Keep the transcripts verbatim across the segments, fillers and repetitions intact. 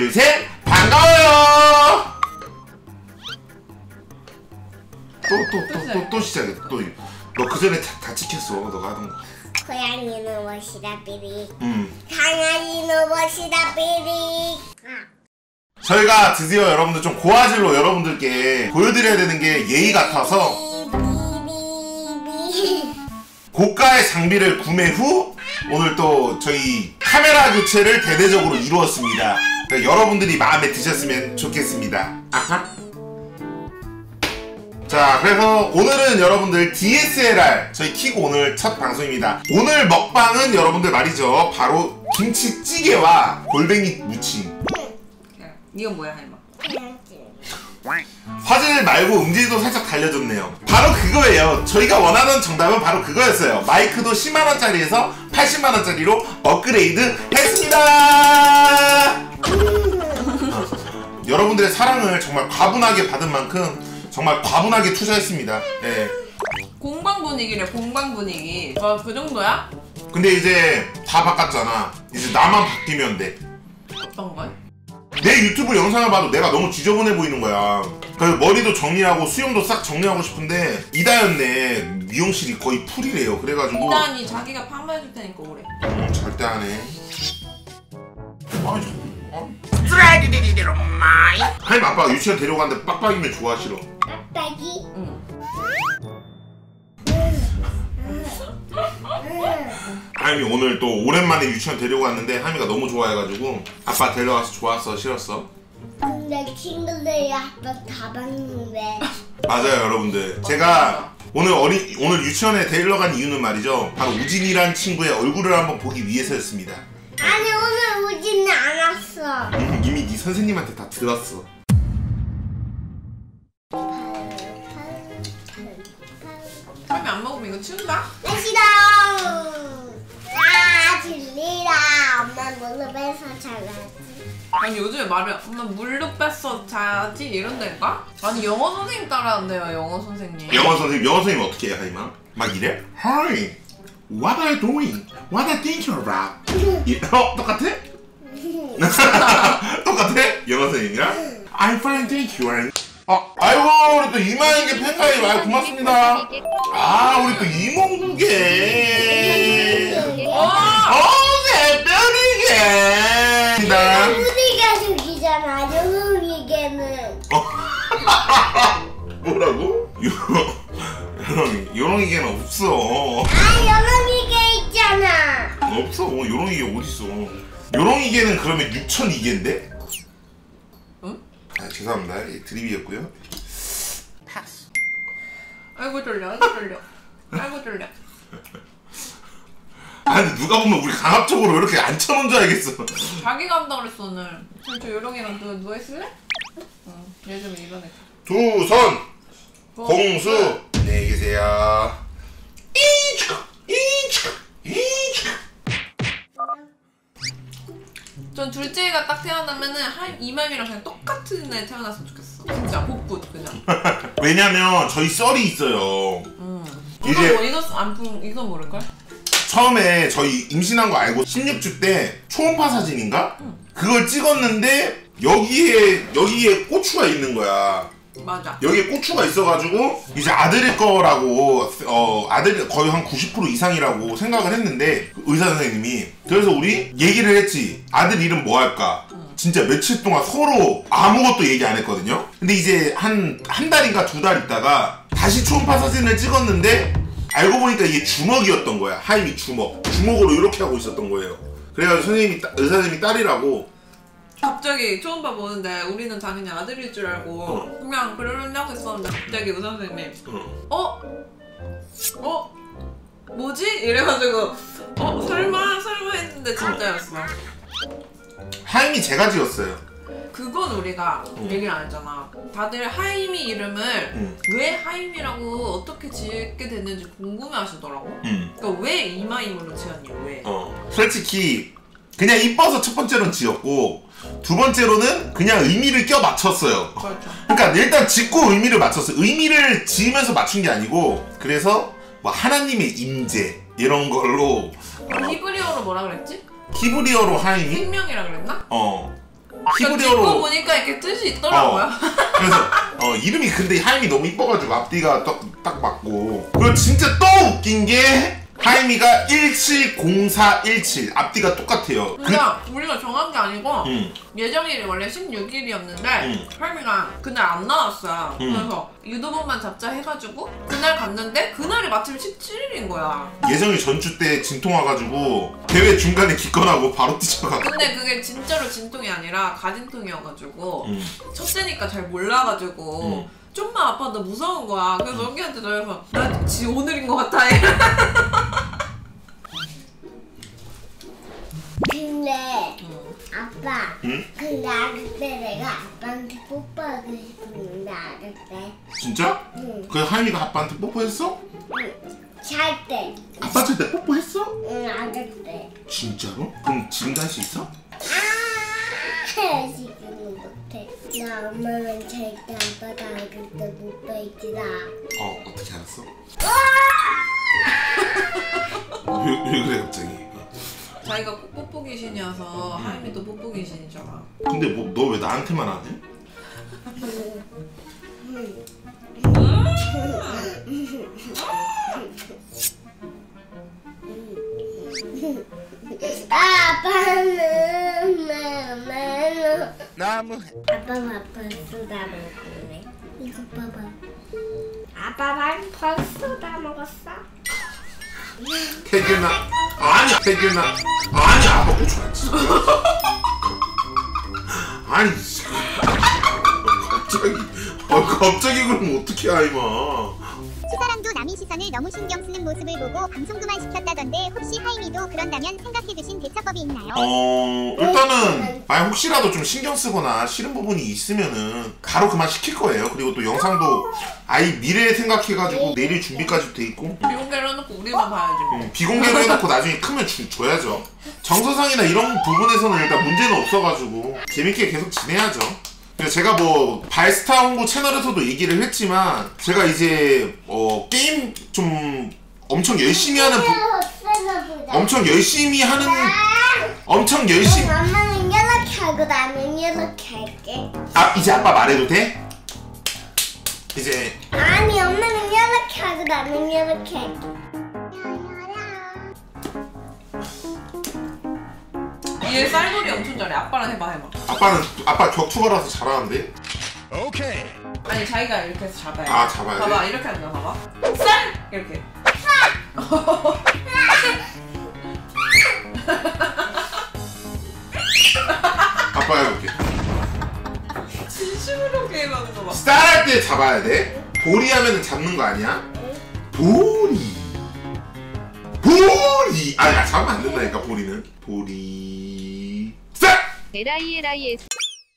둘, 셋! 반가워요! 또, 또, 또, 또, 또 시작해. 또. 너 그 전에 다, 다 찍혔어. 너가 하던 거. 고양이는 멋이다 삐리. 음. 강아지는 멋이다 삐리. 아. 저희가 드디어 여러분들 좀 고화질로 여러분들께 보여드려야 되는 게 예의 같아서 고가의 장비를 구매 후 오늘 또 저희 카메라 교체를 대대적으로 이루었습니다. 그러니까 여러분들이 마음에 드셨으면 좋겠습니다. 아하. 자, 그래서 오늘은 여러분들 디에스엘알 저희 켜고 오늘 첫 방송입니다. 오늘 먹방은 여러분들 말이죠, 바로 김치찌개와 골뱅이 무침. 이건 뭐야, 할머? 화질 말고 음질도 살짝 달려줬네요. 바로 그거예요. 저희가 원하는 정답은 바로 그거였어요. 마이크도 십만 원짜리에서 팔십만 원짜리로 업그레이드 했습니다. 여러분들의 사랑을 정말 과분하게 받은 만큼 정말 과분하게 투자했습니다. 네. 공방 분위기래, 공방 분위기. 아, 그 정도야? 근데 이제 다 바꿨잖아. 이제 나만 바뀌면 돼. 어떤 거야? 내 유튜브 영상을 봐도 내가 너무 지저분해 보이는 거야. 그래서 머리도 정리하고 수염도 싹 정리하고 싶은데 이다연네 미용실이 거의 풀이래요. 그래가지고 이다연이 자기가 파마해줄 테니까 오래. 음, 절대 안 해. 할머니 아빠가 유치원 데려가는데 빡빡이면 좋아 싫어? 빡빡이? 응. 하임이 오늘 또 오랜만에 유치원 데려갔는데 하임이가 너무 좋아해가지고 아빠 데려가서 좋았어 싫었어? 근데 친구들이 아빠 다 봤는데. 맞아요 여러분들. 제가 오늘 어린 오늘 유치원에 데리러 간 이유는 말이죠, 바로 우진이란 친구의 얼굴을 한번 보기 위해서였습니다. 아니 오늘 우진이 안 왔어. 음, 이미 네 선생님한테 다 들었어. 할머 안 먹으면 이거 치운다? 나 싫어. 아 질리라. 엄마 무릎에서 잘라지. 아니 요즘에 말을 엄마 물로 뺐어 자야지 이런다니까? 아니 영어 선생님 따라한대요, 영어 선생님. 영어 선생님, 영어 선생님 어떻게 해 하임아? 막 이래? Hi, what are you doing? What are you thinking about? 이, 어? 똑같아? 똑같아? 영어 선생님이랑? I'm fine, thank you. 어, 아이고 우리 또 이마에게 팬가입 아유 고맙습니다. 아 우리 또 이몽국에 어! 새별이게 나 우리가 죽이잖아. 요롱이게는. 뭐라고? 요롱이 요롱이게는 없어. 아 요롱이게 있잖아. 없어. 요롱이게 어딨어. 요롱이게는 그러면 육천이게인데? 응? 아 죄송합니다. 드립이었고요. 패스. 아이고 졸려, 아이고 졸려, 아이고 졸려. 아니 누가 보면 우리 강압적으로 이렇게 앉혀놓은 줄 알겠어. 자기가 한다 그랬어 오늘. 그럼 저 요롱이랑 누워, 누워있을래? 응, 얘 좀 일어내. 두 손 공수 안녕히 계세요. 이축 이축 이축. 전 둘째가 딱 태어나면은 한 이맘이랑 그냥 똑같은 애 태어났으면 좋겠어. 진짜 복붙 그냥. 왜냐면 저희 썰이 있어요. 음. 이제- 이거 뭐 이거 안품 이거 모를걸? 처음에 저희 임신한 거 알고 십육 주 때 초음파 사진인가? 응. 그걸 찍었는데 여기에 여기에 고추가 있는 거야. 맞아. 여기에 고추가 있어가지고 이제 아들일 거라고 어 아들이 거의 한 구십 퍼센트 이상이라고 생각을 했는데 의사 선생님이 그래서 우리 얘기를 했지. 아들 이름 뭐 할까? 응. 진짜 며칠 동안 서로 아무것도 얘기 안 했거든요. 근데 이제 한 한 달인가 두 달 있다가 다시 초음파 사진을 찍었는데 알고 보니까 이게 주먹이었던 거야. 하임이 주먹 주먹으로 이렇게 하고 있었던 거예요. 그래가지고 선생님이 따, 의사 선생님이 딸이라고 갑자기 초음파 보는데 우리는 당연히 아들일 줄 알고 어. 그냥 그러려고 있었는데 갑자기 의사 선생님이 어? 어? 뭐지? 이래가지고 어? 설마? 설마 했는데 진짜였어. 하임이 제가 지었어요. 그건 우리가 응. 얘기를 안 했잖아. 다들 하임이 이름을 응. 왜 하임이라고 어떻게 지게 됐는지 궁금해 하시더라고. 응. 그러니까 왜 이마임으로 지었냐, 왜? 어. 솔직히 그냥 이뻐서 첫 번째로는 지었고 두 번째로는 그냥 의미를 껴 맞췄어요. 그렇죠. 그러니까 일단 짓고 의미를 맞췄어요. 의미를 지으면서 맞춘 게 아니고 그래서 뭐 하나님의 임재 이런 걸로 히브리어로 뭐라 그랬지? 히브리어로 하임이 생명이라 그랬나? 어 찍고 히브리어로 보니까 이렇게 뜻이 있더라고요. 어, 그래서 어, 이름이 근데 하임이 너무 이뻐가지고 앞뒤가 딱, 딱 맞고. 그리고 진짜 또 웃긴 게 하임이가 일칠공사일칠 앞뒤가 똑같아요. 그러니까 우리가 정한 게 아니고 음. 예정일이 원래 십육 일이었는데 음. 하임이가 그날 안 나왔어요. 음. 그래서 유도분만 잡자 해가지고 그날 갔는데 그날이 마침 십칠 일인 거야. 예정일 전주 때 진통 와가지고 대회 중간에 기권하고 바로 뛰쳐가고. 근데 그게 진짜로 진통이 아니라 가진통이어가지고 음. 첫째니까 잘 몰라가지고 음. 좀만 아파도 무서운 거야. 그래서 연기한테 전화해서 나 지 오늘인 것 같아. 근데 응. 아빠 응? 근데 아기 때 내가 아빠한테 뽀뽀하고 싶었는데 아기 때 진짜? 응. 그 하임이가 아빠한테 뽀뽀했어? 잘 때. 아빠 잘 때 뽀뽀했어? 응, 아기 때. 진짜로? 그럼 지금도 할 수 있어? 아, 지금은 못해. 나 엄마는 절대 아빠가 아기 때 뽀뽀했지라. 어 어떻게 알았어? 왜, 왜 그래 갑자기? 자기가 꼭 뽀뽀 귀신이어서 하임이도 뽀뽀 귀신이잖아. 근데 뭐 너 왜 나한테만 안 해? 아빠는 나는 나무 아빠 밥 벌써 다 먹었네. 이거 봐봐. 아빠 밥 벌써 다 먹었어? 태균아 아니야 태균아 아니야 먹고 좋아했지. 아니 갑자기 아 갑자기 그러면 어떡해 하임아. 수사랑도 남의 시선을 너무 신경 쓰는 모습을 보고 방송 그만시켰다던데 혹시 하임이도 그런다면 생각해두신 대처법이 있나요? 어 일단은 만약 혹시라도 좀 신경 쓰거나 싫은 부분이 있으면은 바로 그만 시킬 거예요. 그리고 또 영상도 아이 미래 생각해가지고 내릴 준비까지 돼 있고 비공개로 해놓고 우리만 봐야지 뭐. 음, 비공개로 해놓고 나중에 크면 주, 줘야죠. 정서상이나 이런 부분에서는 일단 문제는 없어가지고 재밌게 계속 지내야죠. 그래서 제가 뭐 발스타 홍보 채널에서도 얘기를 했지만 제가 이제 어 게임 좀 엄청 열심히 하는 부, 엄청 열심히 하는 엄청 열심히 엄마는 이렇게 하고 나는 이렇게 할게. 아 이제 아빠 말해도 돼? 이제 아니 엄마는 이렇게 하고 나는 이렇게 할게. 얘 쌀놀이 엄청 잘해. 아빠랑 해봐 해봐. 아빠는 아빠 격투가라서 잘하는데. 오케이. 아니 자기가 이렇게 해서 잡아야 돼. 아, 잡아야 돼? 봐봐 이렇게 한다 봐봐. 쌀! 이렇게. 아빠 해볼게. 진심으로 게임하는 거 봐. 쌀할 때 잡아야 돼. 보리 하면은 잡는 거 아니야? 보리. 보리. 아니 아, 잡으면 안 된다니까 보리는. 보리. 쌀. 엘아이엘아이에스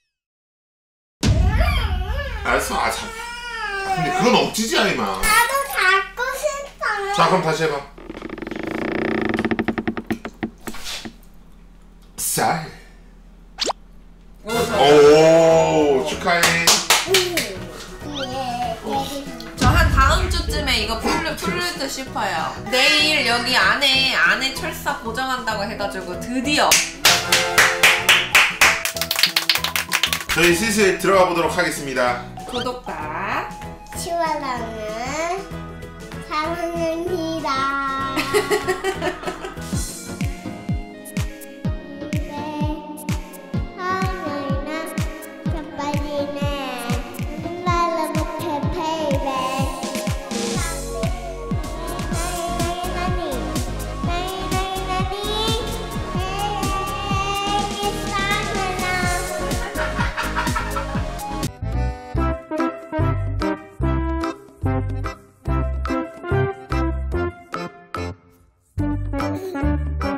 알았어. 아 잡. 아, 근데 그건 억지지 아이마. 나도 갖고 싶어. 자 그럼 다시 해봐. 쌀. 오, 잘. 오 축하해. 저 한 다음 주쯤에 이거 풀, 풀을 듯 싶어요. 내일 여기 안에 안에 철사 고정한다고 해가지고 드디어 저희 슬슬 들어가 보도록 하겠습니다. 구독과 치와랑은 사랑합니다. Thank you.